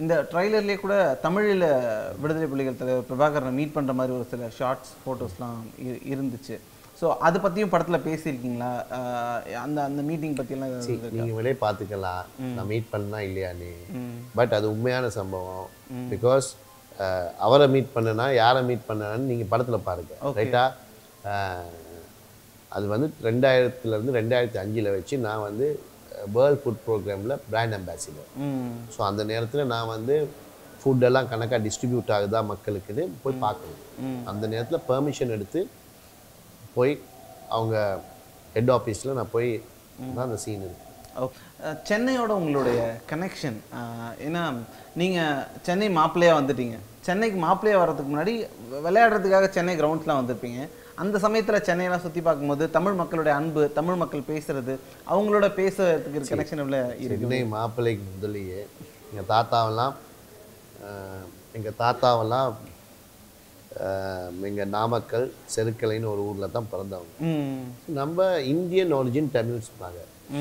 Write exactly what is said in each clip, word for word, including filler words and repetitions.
இந்த ட்ரைலர்லேயே கூட தமிழில் விடுதலை புலிகள் தலைவர் பிரபாகரனை மீட் பண்ணுற மாதிரி ஒரு சில ஷார்ட்ஸ் ஃபோட்டோஸ்லாம் இருந்துச்சு. ஸோ அதை பற்றியும் படத்தில் பேசியிருக்கீங்களா? அந்த அந்த மீட்டிங் பற்றியெல்லாம் நீங்கள் வெளியே பார்த்துக்கலாம் நான் மீட் பண்ணா இல்லையான்னு. பட் அது உண்மையான சம்பவம். பிகாஸ் அவரை மீட் பண்ணனா யாரை மீட் பண்ணனான்னு நீங்கள் படத்தில் பாருங்கள். ரைட்டா? அது வந்து ரெண்டாயிரத்துலேருந்து ரெண்டாயிரத்தி அஞ்சில் வச்சு நான் வந்து வேர்ல்ட் ஃபுட் ப்ரோக்ராமில் பிராண்ட் அம்பாசிடர். ஸோ அந்த நேரத்தில் நான் வந்து ஃபுட்டெல்லாம் கணக்காக டிஸ்ட்ரிபியூட் ஆகுதா மக்களுக்குன்னு போய் பார்க்கணும். அந்த நேரத்தில் பெர்மிஷன் எடுத்து போய் அவங்க ஹெட் ஆஃபீஸில் நான் போய் தான் அந்த சீன் இருக்கு. சென்னையோட உங்களுடைய கனெக்ஷன், ஏன்னா நீங்கள் சென்னை மாப்பிள்ளையாக வந்துட்டீங்க. சென்னைக்கு மாப்பிள்ளையாக வர்றதுக்கு முன்னாடி விளையாடுறதுக்காக சென்னை கிரவுண்ட்ஸ்லாம் வந்திருப்பீங்க. அந்த சமயத்தில் சென்னையெல்லாம் சுற்றி பார்க்கும்போது தமிழ் மக்களுடைய அன்பு, தமிழ் மக்கள் பேசுறது, அவங்களோட பேசுறதுக்கு கனெக்ஷன் எவ்வளோ இருக்கு? சென்னை மாப்பிள்ளைக்கு முதலையே எங்கள் தாத்தாவெல்லாம் எங்கள் தாத்தாவெல்லாம் எங்கள் நாமக்கல் செருக்கலைன்னு ஒரு ஊரில் தான் பிறந்தவங்க. நம்ம இந்தியன் ஒரிஜின் தமிழ் சொன்னாங்க.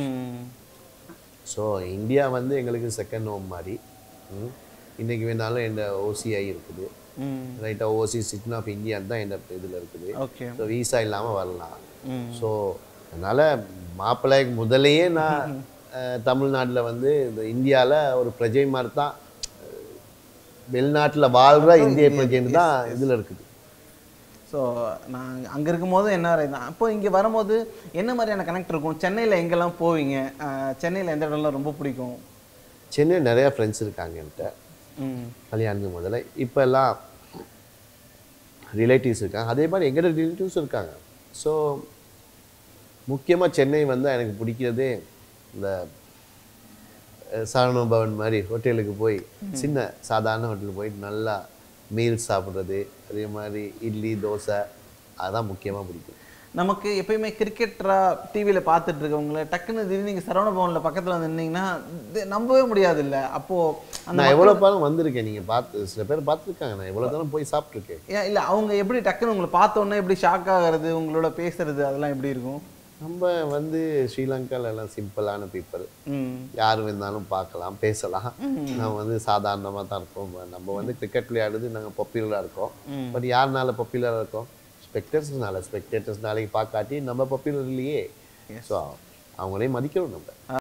ஸோ இந்தியா வந்து எங்களுக்கு செகண்ட் ஹோம் மாதிரி. இன்றைக்கி வேணாலும் என் ஓசிஐ இருக்குது. ரைட்டாக ஓசி சிட்டிசன் ஆஃப் இந்தியான்னு தான் என் இதில் இருக்குது. ஸோ வீசா இல்லாமல் வரலாம். ஸோ அதனால் மாப்பிள்ளைக்கு முதலையே நான் தமிழ்நாட்டில் வந்து இந்த இந்தியாவில் ஒரு பிரஜை மாதிரி தான், வெளிநாட்டில் வாழ்கிற இந்திய பிரஜைன்னு தான் இதில் இருக்குது. ஸோ நான் அங்கே இருக்கும்போது என்ன அப்போ இங்கே வரும்போது என்ன மாதிரியான கனெக்ட் இருக்கும்? சென்னையில் எங்கெல்லாம் போவீங்க? சென்னையில் எந்த இடம்லாம் ரொம்ப பிடிக்கும்? சென்னையில் நிறையா ஃப்ரெண்ட்ஸ் இருக்காங்க என்கிட்ட கல்யாணத்துக்கு முதல்ல. இப்போ எல்லாம் ரிலேட்டிவ்ஸ் இருக்காங்க, அதே மாதிரி எங்கிட்ட ரிலேட்டிவ்ஸ் இருக்காங்க. ஸோ முக்கியமாக சென்னை வந்து எனக்கு பிடிக்கிறதே இந்த சரவண பவன் மாதிரி ஹோட்டலுக்கு போய் சின்ன சாதாரண ஹோட்டலுக்கு போயிட்டு நல்லா மீல்ஸ் சாப்பிட்றது, அதே மாதிரி இட்லி தோசை, அதுதான் முக்கியமாக பிடிக்கும். நமக்கு எப்பயுமே கிரிக்கெட்டராக டிவியில் பார்த்துட்டு இருக்கவங்கள டக்குன்னு திடீர்னு நீங்கள் சரவண பவனில் பக்கத்தில் வந்து நின்னீங்கன்னா நம்பவே முடியாது இல்லை? அப்போது நான் எவ்வளோ பாலும் வந்திருக்கேன், நீங்கள் பார்த்து சில பேர் பார்த்துருக்காங்க, நான் எவ்வளோ தானே போய் சாப்பிட்ருக்கேன். ஏன் இல்லை அவங்க எப்படி டக்குன்னு உங்களை பார்த்தோன்னே எப்படி ஷாக் ஆகிறது, உங்களோட பேசுறது அதெல்லாம் எப்படி இருக்கும்? நம்ம வந்து ஸ்ரீலங்காவில் எல்லாம் சிம்பிளான பீப்புள், யார் வேணாலும் பார்க்கலாம் பேசலாம். நம்ம வந்து சாதாரணமாக தான் இருக்கோம். நம்ம வந்து கிரிக்கெட் விளையாடுறது நாங்கள் பாப்புலராக இருக்கோம். பட் யாருனால பாப்புலராக இருக்கோம்? ஸ்பெக்டேட்டர்ஸ்னால. ஸ்பெக்டேட்டர்ஸ் நாளைக்கு பார்க்காட்டி நம்ம பாப்புலர் இல்லையே. ஸோ அவங்களையும் மதிக்கிறோம் நம்ம.